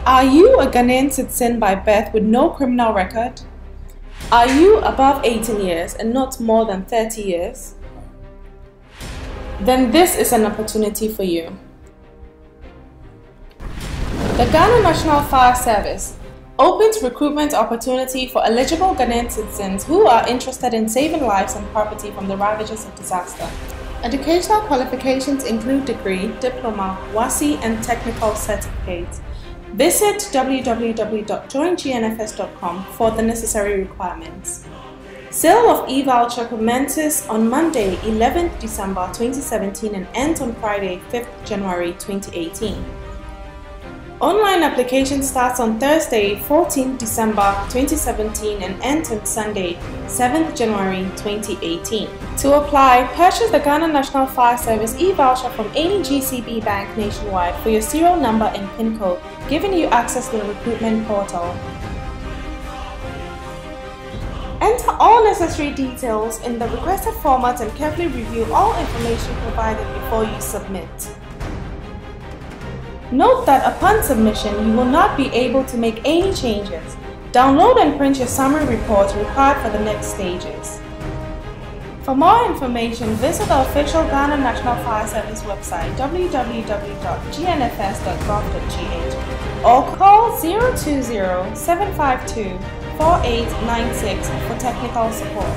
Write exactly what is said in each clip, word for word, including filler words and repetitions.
Are you a Ghanaian citizen by birth with no criminal record? Are you above eighteen years and not more than thirty years? Then this is an opportunity for you. The Ghana National Fire Service opens recruitment opportunity for eligible Ghanaian citizens who are interested in saving lives and property from the ravages of disaster. Educational qualifications include degree, diploma, WASSCE and technical certificates. Visit w w w dot join g n f s dot com for the necessary requirements. Sale of e-voucher commences on Monday, eleventh December twenty seventeen and ends on Friday, fifth January twenty eighteen. Online application starts on Thursday, fourteenth December twenty seventeen and ends on Sunday, seventh January twenty eighteen. To apply, purchase the Ghana National Fire Service e-voucher from any G C B bank nationwide for your serial number and PIN code, giving you access to the recruitment portal. Enter all necessary details in the requested format and carefully review all information provided before you submit. Note that upon submission, you will not be able to make any changes. Download and print your summary reports required for the next stages. For more information, visit the official Ghana National Fire Service website w w w dot g n f s dot gov dot g h or call zero two zero, seven five two, four eight nine six for technical support.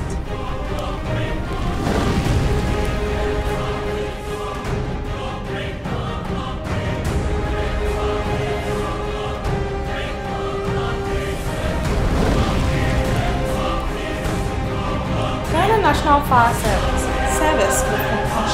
Ghana National Fire Service, service with compassion.